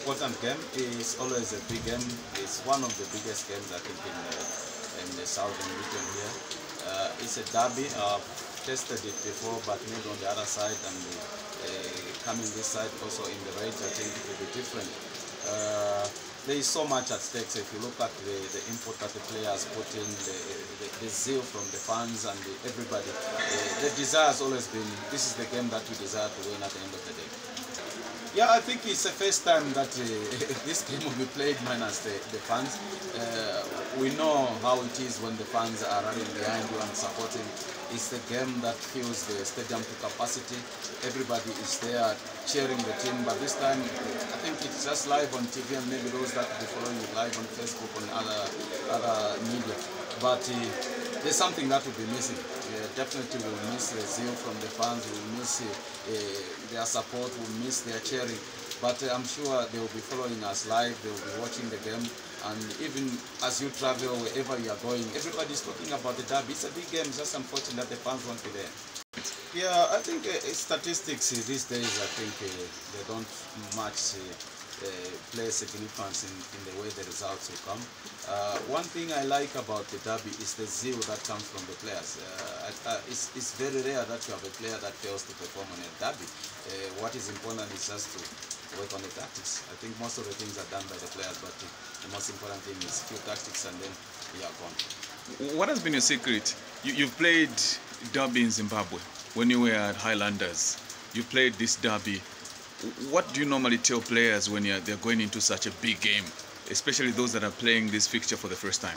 important game. It's always a big game. It's one of the biggest games I think in the southern region here. It's a derby. I've tested it before, but maybe on the other side, and coming this side also in the range, I think it will be different. There is so much at stake. So if you look at the input that the players put in, the zeal from the fans and everybody, the desire has always been, this is the game that we desire to win at the end of the day. Yeah, I think it's the first time that this game will be played minus the fans. We know how it is when the fans are running behind you and supporting. It's the game that fills the stadium to capacity. Everybody is there cheering the team, but this time I think it's just live on TV, and maybe those that will be following it live on Facebook and other media. But there's something that will be missing. Definitely we'll miss the zeal from the fans, we'll miss their support, we'll miss their cheering. But I'm sure they will be following us live, they will be watching the game, and even as you travel, wherever you are going, everybody's talking about the derby. It's a big game, it's just unfortunate that the fans won't be there. Yeah, I think statistics these days, I think they don't much play significance in the way the results will come. One thing I like about the derby is the zeal that comes from the players. It's very rare that you have a player that fails to perform on a derby. What is important is just to work on the tactics. I think most of the things are done by the players, but the most important thing is few tactics, and then we are gone. What has been your secret? You've played derby in Zimbabwe when you were at Highlanders. You played this derby. What do you normally tell players when they're going into such a big game, especially those that are playing this fixture for the first time?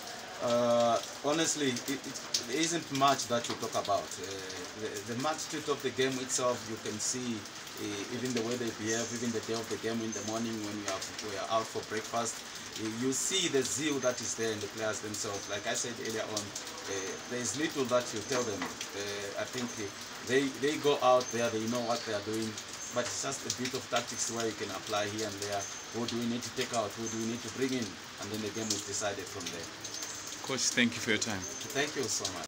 Honestly, there isn't much that you talk about. The magnitude of the game itself, you can see even the way they behave, even the day of the game in the morning when we are out for breakfast. You see the zeal that is there in the players themselves. Like I said earlier on, there is little that you tell them. I think they go out there, they know what they are doing, but it's just a bit of tactics where you can apply here and there. Who do we need to take out? Who do we need to bring in? And then the game is decided from there. Coach, thank you for your time. Thank you so much.